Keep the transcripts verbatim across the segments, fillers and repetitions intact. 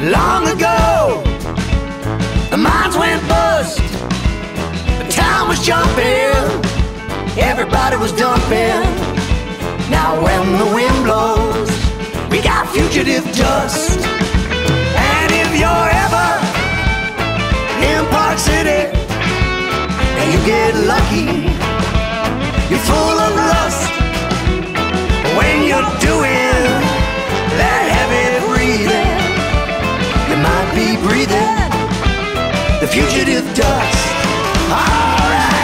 Long ago, the mines went bust, the town was jumping, everybody was dumping. Now when the wind blows, we got fugitive dust. And if you're ever in Park City and you get lucky, you're full of lust. When you're doing that heavy breathing, you might be breathing the fugitive dust. All right.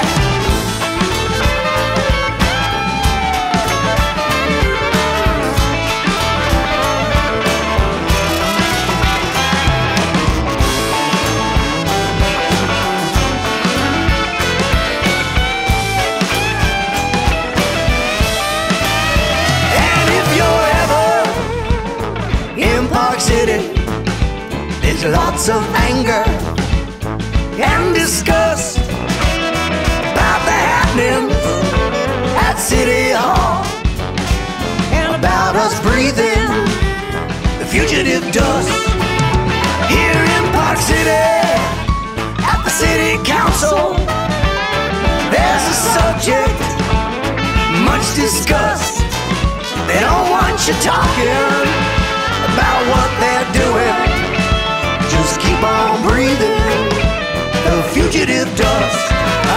City, there's lots of anger and disgust about the happenings at City Hall and about us breathing the fugitive dust. Here in Park City, at the City Council, there's a subject much discussed. They don't want you talking about what they're doing. Just keep on breathing the fugitive dust.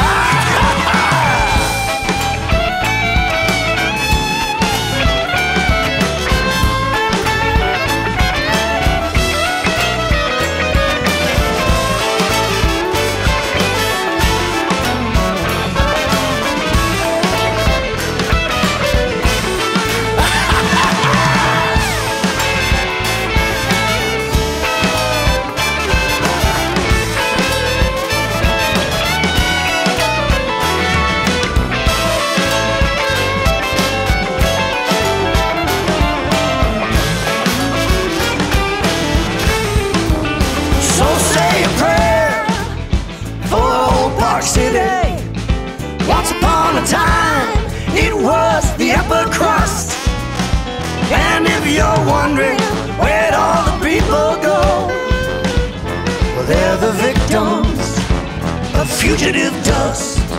City. Once upon a time, it was the upper crust. And if you're wondering where'd all the people go, well, they're the victims of fugitive dust.